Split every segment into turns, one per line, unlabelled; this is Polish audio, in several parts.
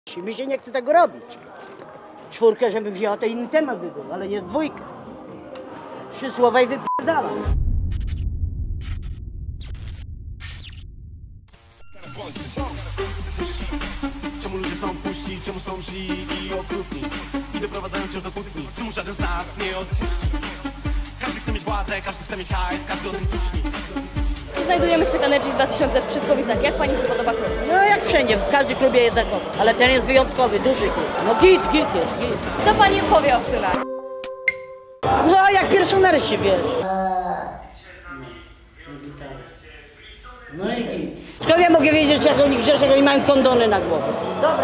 Mi się nie chce tego robić. Czwórkę, żeby wzięła, to inny temat by był, ale nie dwójkę. 3 słowa i wypierdalam.
Czemu ludzie są puści, czemu są źli i okrutni i doprowadzają cię do kłótni? Czemu żaden z nas nie odpuści? Każdy chce mieć władzę, każdy chce mieć hajs, każdy o tym tuśni.
Znajdujemy się w Energy 2000 w Przytkowicach. Jak pani się podoba klub?
No jak wszędzie, w każdym klubie jednakowo. Ale ten jest wyjątkowy, duży klub. No git jest, git.
Co pani powie o synach?
No a jak personel się wie. No i git. Skąd ja mogę wiedzieć, jak oni grzeszą, jak oni mają kondony na głowie? Dobra.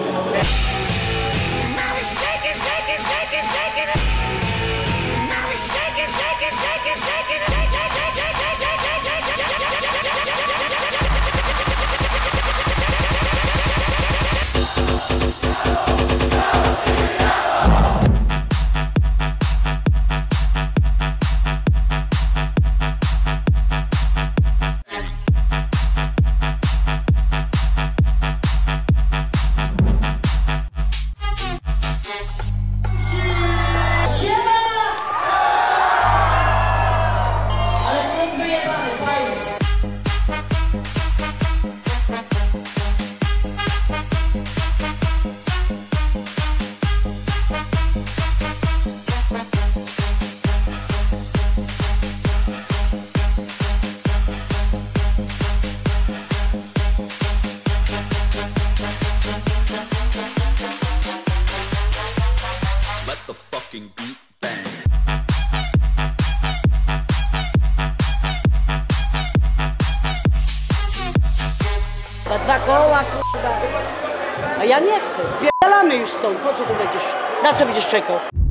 The fucking beat bang.
Za 2 koła, kurwa. A ja nie chcę, spierdalamy już stąd. Po co tu będziesz? Na co będziesz czekał?